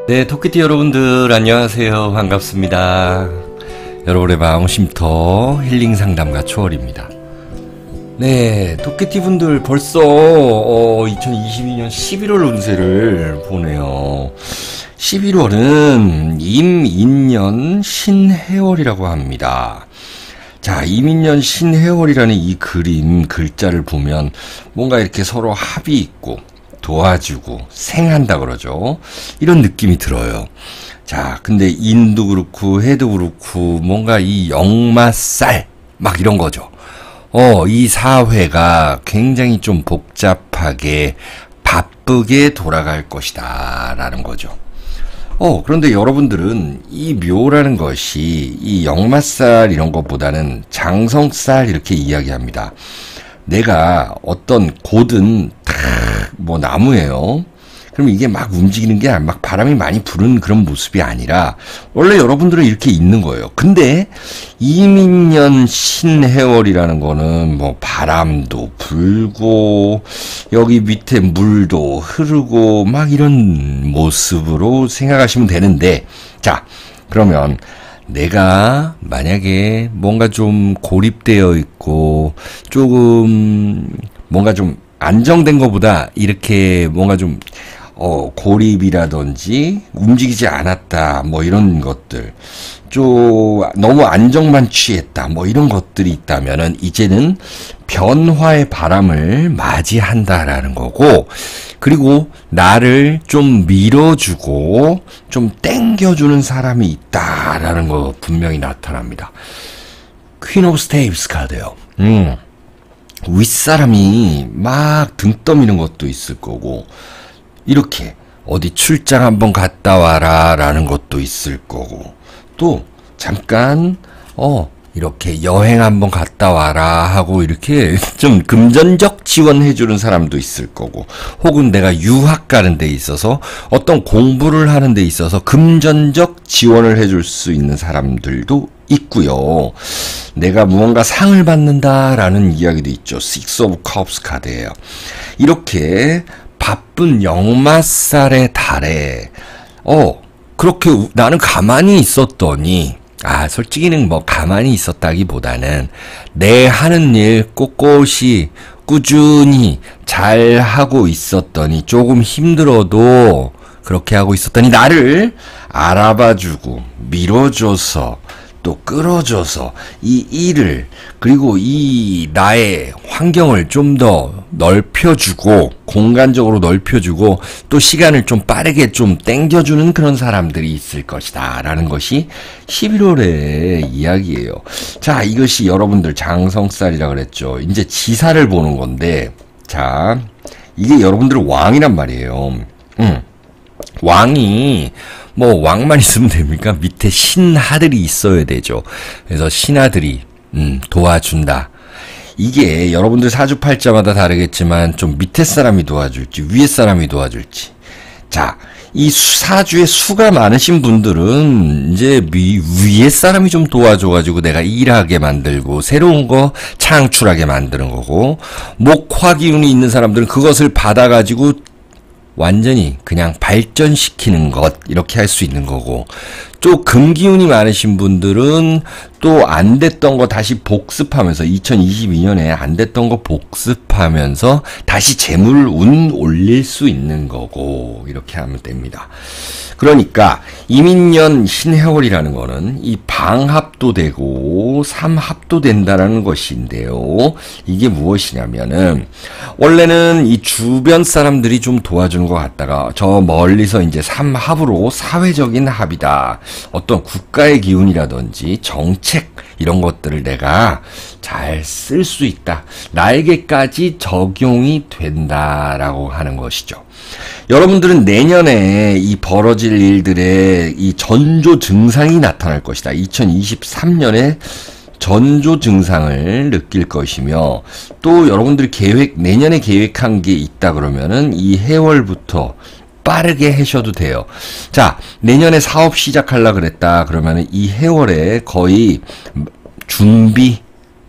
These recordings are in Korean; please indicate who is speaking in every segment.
Speaker 1: 네, 토끼띠 여러분들 안녕하세요. 반갑습니다. 여러분의 마음 쉼터 힐링 상담가 초월입니다. 네, 토끼띠 분들 벌써 2022년 11월 운세를 보네요. 11월은 임인년 신해월이라고 합니다. 자, 임인년 신해월이라는 이 글자를 보면 뭔가 이렇게 서로 합이 있고 도와주고 생한다 그러죠. 이런 느낌이 들어요. 자, 근데 인도 그렇고 해도 그렇고 뭔가 이 역마살 막 이런 거죠. 이 사회가 굉장히 좀 복잡하게 바쁘게 돌아갈 것이다 라는 거죠. 그런데 여러분들은 이 묘라는 것이 이 역마살 이런 것보다는 장성살 이렇게 이야기합니다. 내가 어떤 곧은 뭐 나무예요. 그럼 이게 막 움직이는 게 막 바람이 많이 부는 그런 모습이 아니라 원래 여러분들은 이렇게 있는 거예요. 근데 이민년 신해월이라는 거는 뭐 바람도 불고 여기 밑에 물도 흐르고 막 이런 모습으로 생각하시면 되는데, 자, 그러면 내가 만약에 뭔가 좀 고립되어 있고 조금 뭔가 좀 안정된 것보다 이렇게 뭔가 좀 고립이라든지 움직이지 않았다 뭐 이런 것들, 좀 너무 안정만 취했다 뭐 이런 것들이 있다면은 이제는 변화의 바람을 맞이한다라는 거고, 그리고 나를 좀 밀어주고 좀 땡겨주는 사람이 있다라는 거 분명히 나타납니다. 퀸 오브 스테이프스 카드요. 윗사람이 막 등 떠미는 것도 있을 거고, 이렇게 어디 출장 한번 갔다 와라 라는 것도 있을 거고, 또 잠깐 이렇게 여행 한번 갔다 와라 하고 이렇게 좀 금전적 지원해주는 사람도 있을 거고, 혹은 내가 유학 가는 데 있어서 어떤 공부를 하는 데 있어서 금전적 지원을 해줄 수 있는 사람들도 있고요. 내가 무언가 상을 받는다라는 이야기도 있죠. Six of Cups 카드예요. 이렇게 바쁜 역마살의 달에 그렇게 나는 가만히 있었더니, 솔직히는 뭐 가만히 있었다기보다는 내 하는 일 꼿꼿이 꾸준히 잘 하고 있었더니, 조금 힘들어도 그렇게 하고 있었더니 나를 알아봐주고 밀어줘서 또 끌어줘서 이 일을, 그리고 이 나의 환경을 좀 더 넓혀주고 공간적으로 넓혀주고 또 시간을 좀 빠르게 좀 땡겨주는 그런 사람들이 있을 것이다 라는 것이 11월의 이야기예요. 자, 이것이 여러분들 장성살이라 그랬죠. 이제 지사를 보는 건데, 자, 이게 여러분들 왕이란 말이에요. 왕이 뭐 왕만 있으면 됩니까? 밑에 신하들이 있어야 되죠. 그래서 신하들이 도와준다. 이게 여러분들 사주팔자마다 다르겠지만 좀 밑에 사람이 도와줄지 위에 사람이 도와줄지. 자, 이 사주에 수가 많으신 분들은 이제 위에 사람이 좀 도와줘가지고 내가 일하게 만들고 새로운 거 창출하게 만드는 거고, 목화 기운이 있는 사람들은 그것을 받아가지고 완전히 그냥 발전시키는 것, 이렇게 할 수 있는 거고, 또 금기운이 많으신 분들은 또 안 됐던 거 다시 복습하면서 2022년에 안 됐던 거 복습하면서 다시 재물운 올릴 수 있는 거고, 이렇게 하면 됩니다. 그러니까 이민년 신해월이라는 거는 이 방합도 되고 삼합도 된다라는 것인데요. 이게 무엇이냐면은, 원래는 이 주변 사람들이 좀 도와주는 것 같다가 저 멀리서 이제 삼합으로 사회적인 합이다, 어떤 국가의 기운이라든지 정책 이런 것들을 내가 잘 쓸 수 있다, 나에게까지 적용이 된다라고 하는 것이죠. 여러분들은 내년에 이 벌어질 일들의 이 전조 증상이 나타날 것이다. 2023년에 전조 증상을 느낄 것이며, 또 여러분들이 내년에 계획한 게 있다 그러면은 이 해월부터 빠르게 하셔도 돼요. 자, 내년에 사업 시작하려고 그랬다 그러면은 이 해월에 거의 준비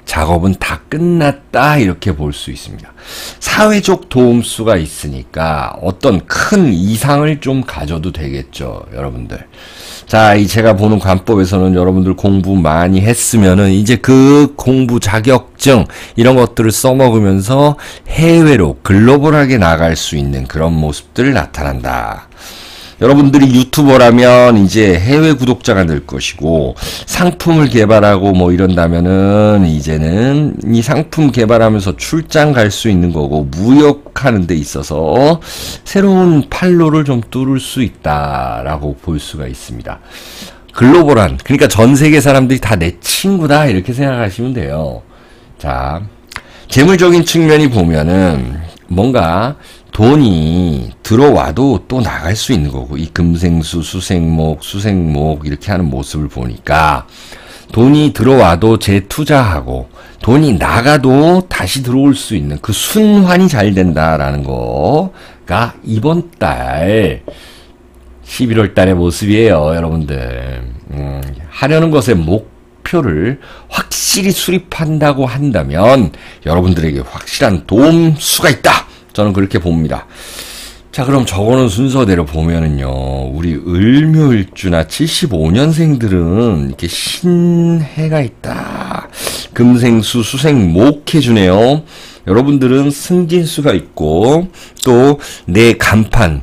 Speaker 1: 작업은 다 끝났다 이렇게 볼 수 있습니다. 사회적 도움수가 있으니까 어떤 큰 이상을 좀 가져도 되겠죠, 여러분들. 자, 이 제가 보는 관법에서는 여러분들 공부 많이 했으면은 이제 그 공부 자격증 이런 것들을 써먹으면서 해외로 글로벌하게 나갈 수 있는 그런 모습들 나타난다. 여러분들이 유튜버라면 이제 해외 구독자가 늘 것이고, 상품을 개발하고 뭐 이런다면은 이제는 이 상품 개발하면서 출장 갈 수 있는 거고, 무역하는 데 있어서 새로운 판로를 좀 뚫을 수 있다라고 볼 수가 있습니다. 글로벌한, 그러니까 전 세계 사람들이 다 내 친구다 이렇게 생각하시면 돼요. 자, 재물적인 측면이 보면은 뭔가 돈이 들어와도 또 나갈 수 있는 거고, 이 금생수, 수생목 이렇게 하는 모습을 보니까 돈이 들어와도 재투자하고 돈이 나가도 다시 들어올 수 있는 그 순환이 잘 된다라는 거가 이번 달 11월 달의 모습이에요, 여러분들. 하려는 것의 목표를 확실히 수립한다고 한다면 여러분들에게 확실한 도움수가 있다. 저는 그렇게 봅니다. 자, 그럼 저거는 순서대로 보면은요, 우리 을묘일주나 75년생들은 이렇게 신해가 있다. 금생수, 수생, 목해주네요. 여러분들은 승진수가 있고, 또 내 간판,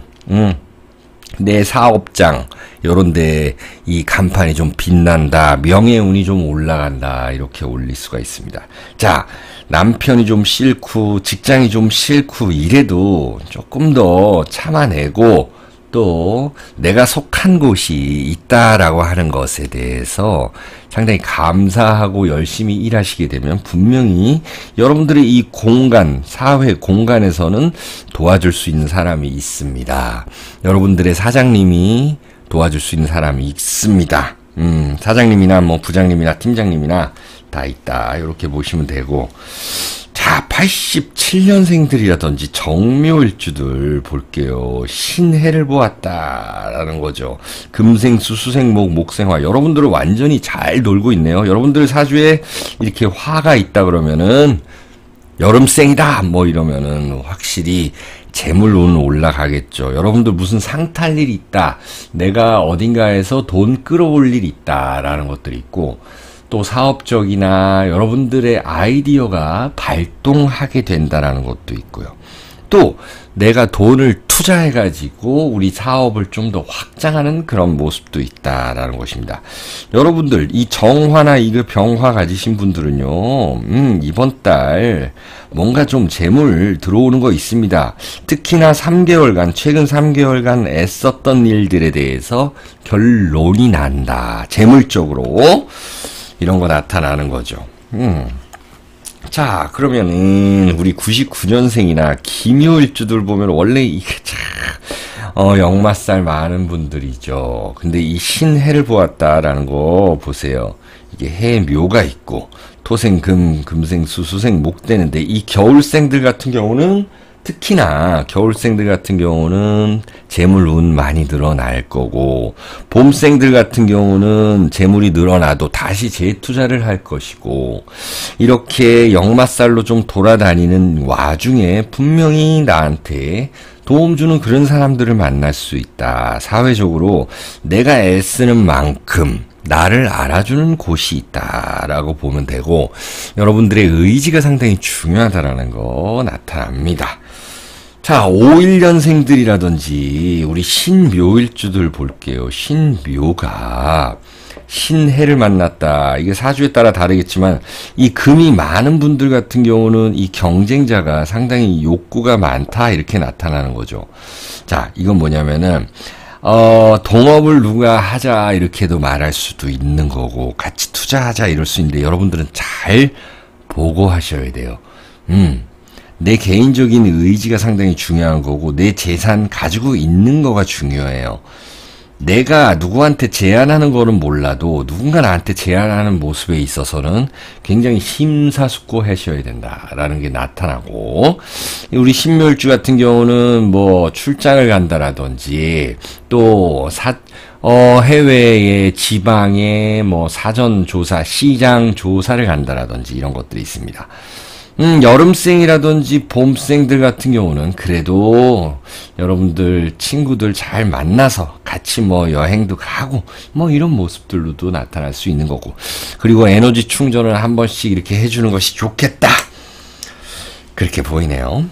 Speaker 1: 내 사업장, 요런데 이 간판이 좀 빛난다, 명예운이 좀 올라간다, 이렇게 올릴 수가 있습니다. 자, 남편이 좀 싫고 직장이 좀 싫고 이래도 조금 더 참아내고, 또 내가 속한 곳이 있다라고 하는 것에 대해서 상당히 감사하고 열심히 일하시게 되면 분명히 여러분들의 이 공간, 사회 공간에서는 도와줄 수 있는 사람이 있습니다. 여러분들의 사장님이 도와줄 수 있는 사람이 있습니다. 사장님이나 뭐 부장님이나 팀장님이나 다 있다, 이렇게 보시면 되고. 자, 87년생들이라든지 정묘일주들 볼게요. 신해를 보았다라는 거죠. 금생수, 수생목, 목생화. 여러분들은 완전히 잘 놀고 있네요. 여러분들 사주에 이렇게 화가 있다 그러면은 여름생이다 뭐 이러면은 확실히 재물운은 올라가겠죠. 여러분들 무슨 상 탈 일이 있다, 내가 어딘가에서 돈 끌어올 일이 있다라는 것들이 있고, 또 사업적이나 여러분들의 아이디어가 발동하게 된다라는 것도 있고요. 또 내가 돈을 투자해가지고 우리 사업을 좀 더 확장하는 그런 모습도 있다라는 것입니다. 여러분들 이 정화나 이거 병화 가지신 분들은요, 이번 달 뭔가 좀 재물 들어오는 거 있습니다. 특히나 3개월간, 최근 3개월간 애썼던 일들에 대해서 결론이 난다. 재물적으로 이런 거 나타나는 거죠. 자, 그러면은 우리 99년생이나 기묘일주들 보면 원래 이게 참 역마살 많은 분들이죠. 근데 이 신해를 보았다라는 거 보세요. 이게 해묘가 있고 토생, 금생, 수생, 목 되는데, 이 겨울생들 같은 경우는 특히나 겨울생들 같은 경우는 재물운 많이 늘어날 거고, 봄생들 같은 경우는 재물이 늘어나도 다시 재투자를 할 것이고, 이렇게 역마살로 좀 돌아다니는 와중에 분명히 나한테 도움 주는 그런 사람들을 만날 수 있다. 사회적으로 내가 애쓰는 만큼 나를 알아주는 곳이 있다라고 보면 되고, 여러분들의 의지가 상당히 중요하다라는 거 나타납니다. 자, 51년생들이라든지 우리 신묘일주들 볼게요. 신묘가 신해를 만났다. 이게 사주에 따라 다르겠지만 이 금이 많은 분들 같은 경우는 이 경쟁자가 상당히 욕구가 많다, 이렇게 나타나는 거죠. 자, 이건 뭐냐면은 동업을 누가 하자 이렇게도 말할 수도 있는 거고, 같이 투자하자 이럴 수 있는데, 여러분들은 잘 보고 하셔야 돼요. 내 개인적인 의지가 상당히 중요한 거고, 내 재산 가지고 있는 거가 중요해요. 내가 누구한테 제안하는 거는 몰라도 누군가 나한테 제안하는 모습에 있어서는 굉장히 심사숙고하셔야 된다라는 게 나타나고, 우리 신묘일주 같은 경우는 뭐 출장을 간다라든지 또 해외의 지방에 뭐 사전 조사, 시장 조사를 간다라든지 이런 것들이 있습니다. 여름생이라든지 봄생들 같은 경우는 그래도 여러분들 친구들 잘 만나서 같이 뭐 여행도 가고 뭐 이런 모습들로도 나타날 수 있는 거고, 그리고 에너지 충전을 한 번씩 이렇게 해주는 것이 좋겠다, 그렇게 보이네요.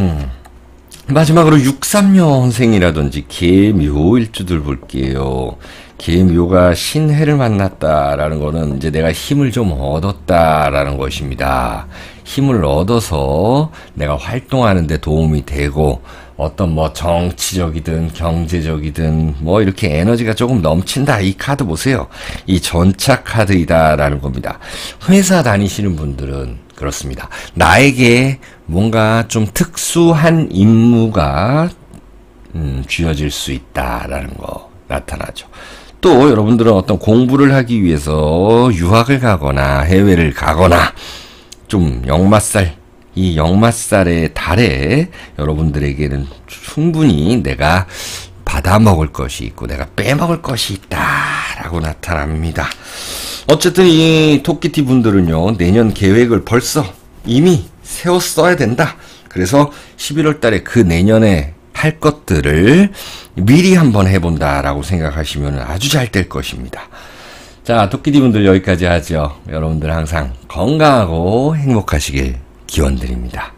Speaker 1: 마지막으로 63년생이라든지 개묘일주들 볼게요. 개묘가 신해를 만났다라는 거는 이제 내가 힘을 좀 얻었다라는 것입니다. 힘을 얻어서 내가 활동하는 데 도움이 되고, 어떤 뭐 정치적이든 경제적이든 뭐 이렇게 에너지가 조금 넘친다. 이 카드 보세요. 이 전차 카드이다라는 겁니다. 회사 다니시는 분들은 그렇습니다. 나에게 뭔가 좀 특수한 임무가 쥐어질 수 있다라는 거 나타나죠. 또 여러분들은 어떤 공부를 하기 위해서 유학을 가거나 해외를 가거나, 좀 이 역마살의 달에 여러분들에게는 충분히 내가 받아먹을 것이 있고 내가 빼먹을 것이 있다라고 나타납니다. 어쨌든 이 토끼띠 분들은요, 내년 계획을 벌써 이미 세웠어야 된다. 그래서 11월 달에 그 내년에 할 것들을 미리 한번 해본다라고 생각하시면 아주 잘 될 것입니다. 자, 토끼띠 분들 여기까지 하죠. 여러분들 항상 건강하고 행복하시길 기원드립니다.